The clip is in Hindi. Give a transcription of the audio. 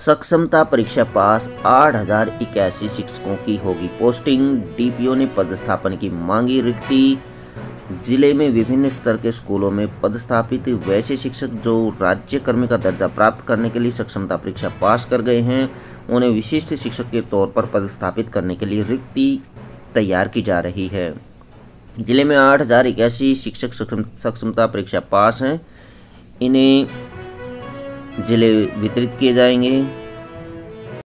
सक्षमता परीक्षा पास 8,081 शिक्षकों की होगी पोस्टिंग। डीपीओ ने पदस्थापन की मांगी रिक्ति। जिले में विभिन्न स्तर के स्कूलों में पदस्थापित वैसे शिक्षक जो राज्य कर्मी का दर्जा प्राप्त करने के लिए सक्षमता परीक्षा पास कर गए हैं, उन्हें विशिष्ट शिक्षक के तौर पर पदस्थापित करने के लिए रिक्ति तैयार की जा रही है। जिले में 8,081 शिक्षक सक्षमता परीक्षा पास हैं। इन्हें जिले वितरित किए जाएंगे।